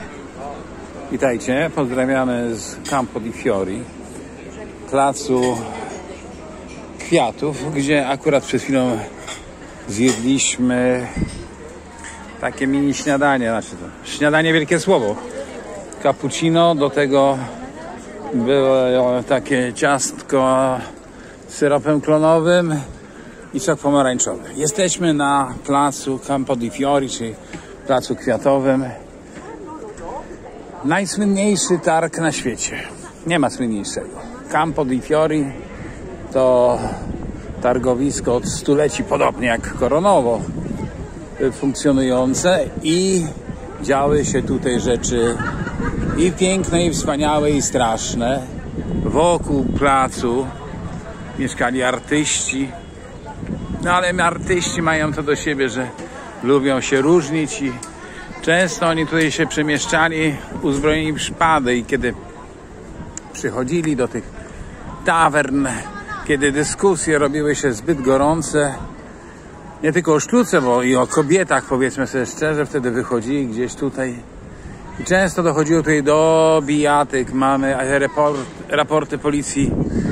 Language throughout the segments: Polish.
Witajcie, pozdrawiamy z Campo di Fiori, placu kwiatów, gdzie akurat przed chwilą zjedliśmy takie mini śniadanie, znaczy to śniadanie wielkie słowo, cappuccino, do tego było takie ciastko z syropem klonowym i sok pomarańczowy. Jesteśmy na placu Campo di Fiori, czyli placu kwiatowym. Najsłynniejszy targ na świecie. Nie ma słynniejszego. Campo di Fiori to targowisko od stuleci, podobnie jak Koronowo, funkcjonujące i działy się tutaj rzeczy i piękne, i wspaniałe, i straszne. Wokół placu mieszkali artyści, no ale artyści mają to do siebie, że lubią się różnić i często oni tutaj się przemieszczali uzbrojeni w szpady i kiedy przychodzili do tych tawern, kiedy dyskusje robiły się zbyt gorące, nie tylko o sztuce, bo i o kobietach, powiedzmy sobie szczerze, wtedy wychodzili gdzieś tutaj i często dochodziło tutaj do bijatyk. Mamy raporty policji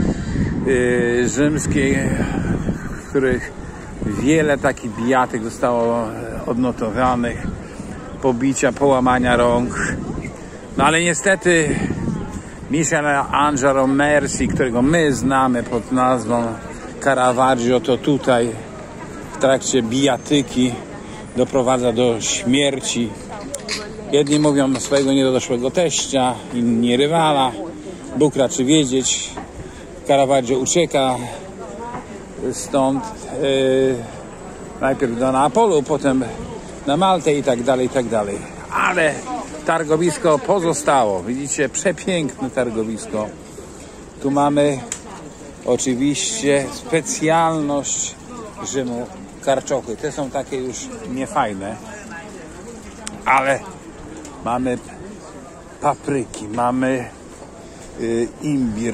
rzymskiej, w których wiele takich bijatyk zostało odnotowanych, pobicia, połamania rąk. No ale niestety Michelangelo Mercy, którego my znamy pod nazwą Caravaggio, to tutaj w trakcie bijatyki doprowadza do śmierci. Jedni mówią swojego niedoszłego teścia, inni rywala. Bóg raczy wiedzieć. Caravaggio ucieka stąd najpierw do Neapolu, potem na Maltę i tak dalej, i tak dalej. Ale targowisko pozostało. Widzicie, przepiękne targowisko. Tu mamy oczywiście specjalność Rzymu, karczochy. Te są takie już niefajne, ale mamy papryki, mamy imbir.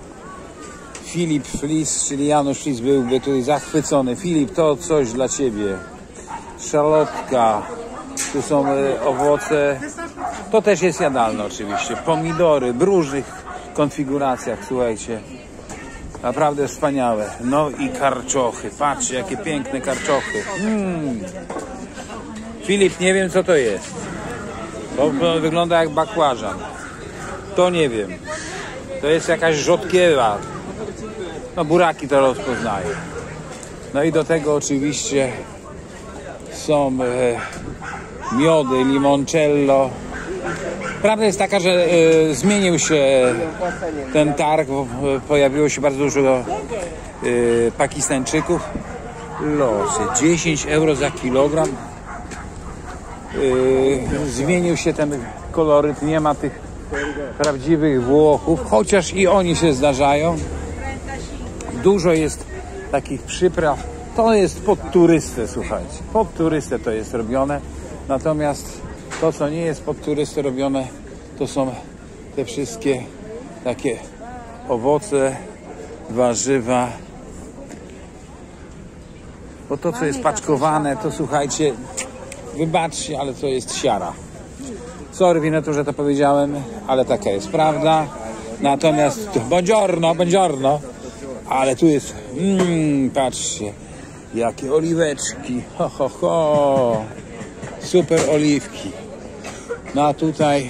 Filip Flis, czyli Janusz Flis byłby tutaj zachwycony. Filip, to coś dla ciebie. Szalotka. Tu są owoce. To też jest jadalne oczywiście. Pomidory w różnych konfiguracjach, słuchajcie. Naprawdę wspaniałe. No i karczochy. Patrzcie, jakie piękne karczochy. Filip, nie wiem co to jest. To wygląda jak bakłażan. To nie wiem. To jest jakaś rzodkiewa. No buraki to rozpoznaję. No i do tego oczywiście są miody, limoncello. Prawda jest taka, że zmienił się ten targ, pojawiło się bardzo dużo Pakistańczyków. Losy, 10 euro za kilogram. Zmienił się ten koloryt, nie ma tych prawdziwych Włochów, chociaż i oni się zdarzają. Dużo jest takich przypraw. To jest pod turystę, słuchajcie. Pod turystę to jest robione. Natomiast to, co nie jest pod turystę robione, to są te wszystkie takie owoce, warzywa. Bo to, co jest paczkowane, to słuchajcie, wybaczcie, ale to jest siara. Sorry, Winetu, że to powiedziałem, ale taka jest prawda. Natomiast buongiorno. Ale tu jest, patrzcie, jakie oliweczki, super oliwki. No a tutaj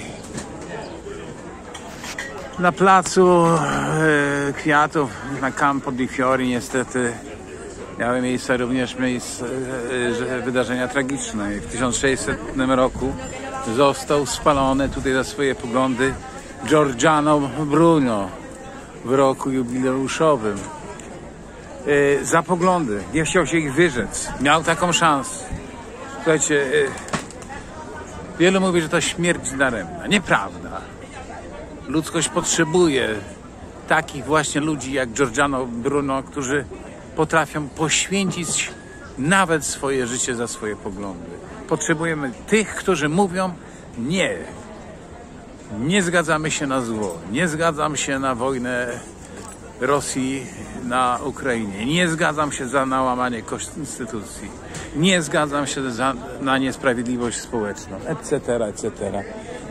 na placu kwiatów na Campo di Fiori niestety miały miejsce również wydarzenia tragiczne. W 1600 roku został spalony tutaj za swoje poglądy Giordano Bruno w roku jubileuszowym. Za poglądy. Nie chciał się ich wyrzec. Miał taką szansę. Słuchajcie, wielu mówi, że to śmierć daremna. Nieprawda. Ludzkość potrzebuje takich właśnie ludzi jak Giordano Bruno, którzy potrafią poświęcić nawet swoje życie za swoje poglądy. Potrzebujemy tych, którzy mówią nie. Nie zgadzamy się na zło. Nie zgadzam się na wojnę Rosji na Ukrainie. Nie zgadzam się na łamanie konstytucji. Nie zgadzam się na niesprawiedliwość społeczną, etc., etc.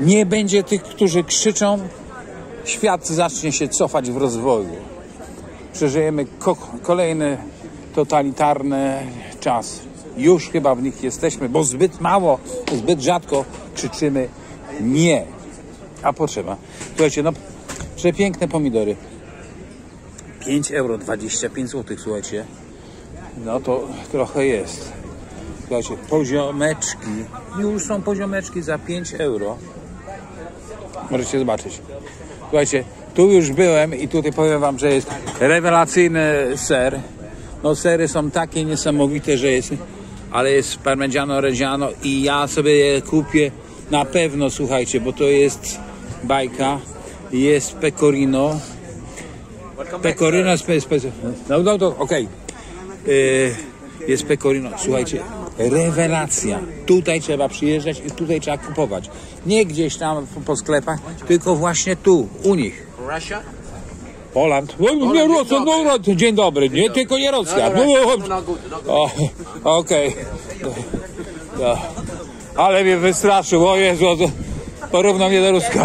Nie będzie tych, którzy krzyczą. Świat zacznie się cofać w rozwoju. Przeżyjemy kolejny totalitarny czas. Już chyba w nich jesteśmy, bo zbyt mało, zbyt rzadko krzyczymy nie. A potrzeba. Słuchajcie, no przepiękne pomidory. 5 euro, 25 zł, słuchajcie. No to trochę jest. Słuchajcie, poziomeczki. Już są poziomeczki za 5 euro. Możecie zobaczyć. Słuchajcie, tu już byłem i tutaj powiem wam, że jest rewelacyjny ser. No sery są takie niesamowite, że jest, ale jest parmigiano reggiano i ja sobie je kupię na pewno, słuchajcie, bo to jest bajka. Jest pecorino. Pecorino okej. Jest pecorino, słuchajcie, rewelacja. Tutaj trzeba przyjeżdżać i tutaj trzeba kupować. Nie gdzieś tam po sklepach, tylko właśnie tu, u nich. Poland. Nie, Rosja, no, dzień dobry, nie, tylko nie Rosja. Okej. Ale mnie wystraszył, o Jezu, porównał mnie do Ruska.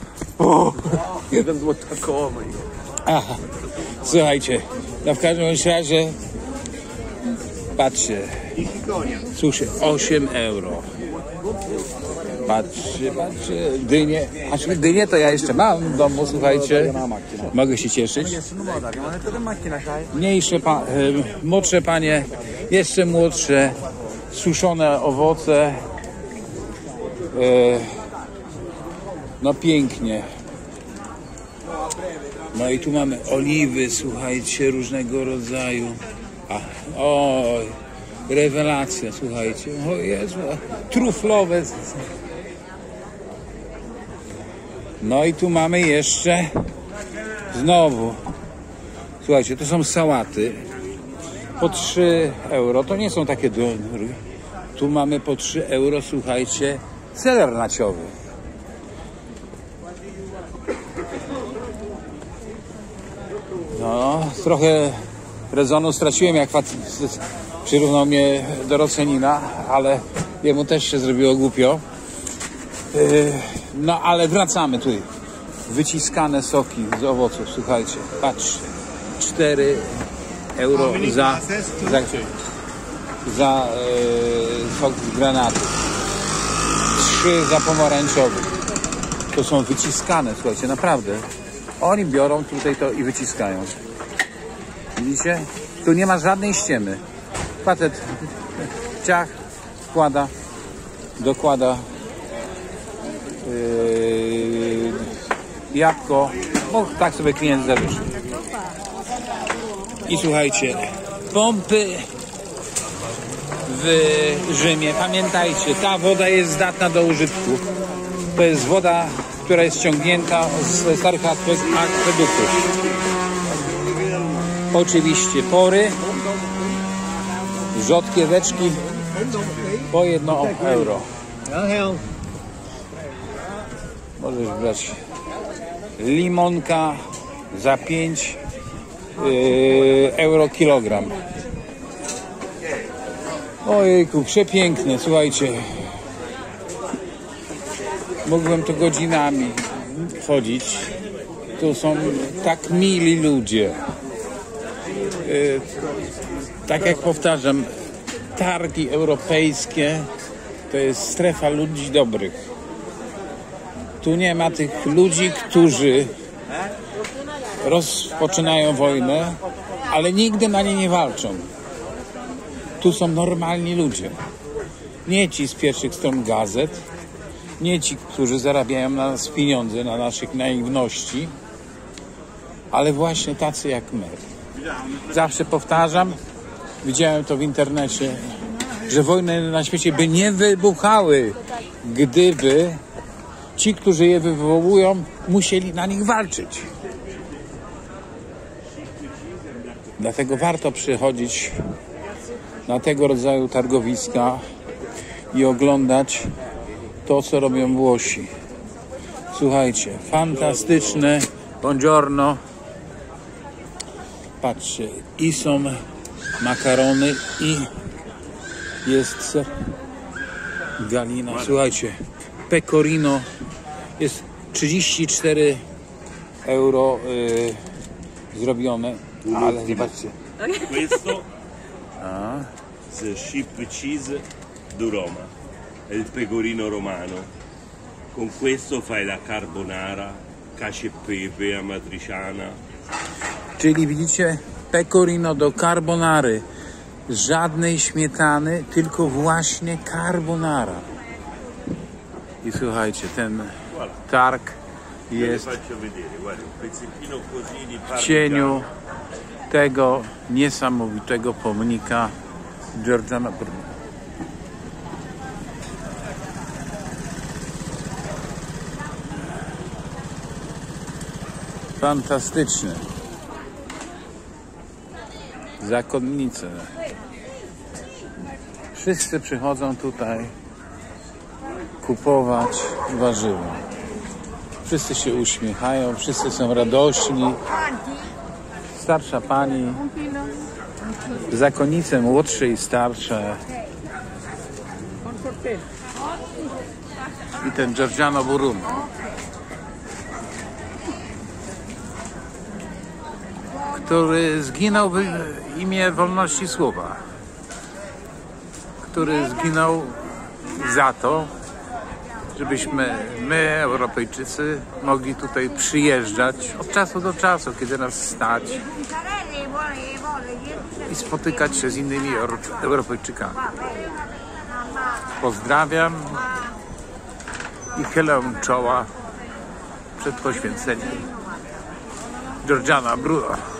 Aha. Słuchajcie, no w każdym razie patrzcie, słuchajcie, 8 euro. Patrzcie, dynie. A dynie to ja jeszcze mam w domu, słuchajcie. Mogę się cieszyć. Mniejsze, młodsze panie, jeszcze młodsze, suszone owoce. No pięknie. No i tu mamy oliwy, słuchajcie, różnego rodzaju. Oj, rewelacja, słuchajcie. O Jezu, truflowe. No i tu mamy jeszcze znowu. Słuchajcie, to są sałaty. Po 3 euro. To nie są takie drogie. Tu mamy po 3 euro, słuchajcie, seler naciowy. No, trochę rezonu straciłem, jak przyrównał mnie do Rocenina, ale jemu też się zrobiło głupio. No, ale wracamy tu. Wyciskane soki z owoców, słuchajcie, patrzcie. 4 euro za sok z granatu. 3 za pomarańczowy. To są wyciskane, słuchajcie, naprawdę. Oni biorą tutaj to i wyciskają. Widzicie? Tu nie ma żadnej ściemy. Facet ciach, wkłada, dokłada jabłko, bo tak sobie klient zażyczy. I słuchajcie, pompy w Rzymie, pamiętajcie, ta woda jest zdatna do użytku. To jest woda, która jest ściągnięta z starych akweduktów. Oczywiście pory, rzodkieweczki po 1 euro. Możesz brać limonka za 5 euro kilogram. Ojejku, przepiękne, słuchajcie. Mógłbym tu godzinami chodzić. Tu są tak mili ludzie. Tak jak powtarzam, targi europejskie to jest strefa ludzi dobrych. Tu nie ma tych ludzi, którzy rozpoczynają wojnę, ale nigdy na niej nie walczą. Tu są normalni ludzie. Nie ci z pierwszych stron gazet, nie ci, którzy zarabiają na nas pieniądze, na naszych naiwności, ale właśnie tacy jak my. Zawsze powtarzam, widziałem to w internecie, że wojny na świecie by nie wybuchały, gdyby ci, którzy je wywołują, musieli na nich walczyć. Dlatego warto przychodzić na tego rodzaju targowiska i oglądać to, co robią Włosi. Słuchajcie, fantastyczne, buongiorno. Patrzcie, i są makarony, i jest galina. Słuchajcie, pecorino Jest 34 euro zrobione, ale zobaczcie. Questo è chip cheese di Roma, è il pecorino romano. Con questo fai la carbonara, cacio e pepe, amatriciana. Czyli widzicie, pecorino do carbonary. Żadnej śmietany, tylko właśnie carbonara. I słuchajcie, ten targ jest w cieniu tego niesamowitego pomnika Giordano Bruno. Fantastyczne. Zakonnice. Wszyscy przychodzą tutaj kupować warzywa. Wszyscy się uśmiechają, wszyscy są radośni. Starsza pani, zakonnice młodsze i starsze. I ten Giordano Bruno, który zginął w imię wolności słowa, który zginął za to, żebyśmy my, Europejczycy, mogli tutaj przyjeżdżać od czasu do czasu, kiedy nas stać, i spotykać się z innymi Europejczykami. Pozdrawiam i chylę czoła przed poświęceniem Giordano Bruno.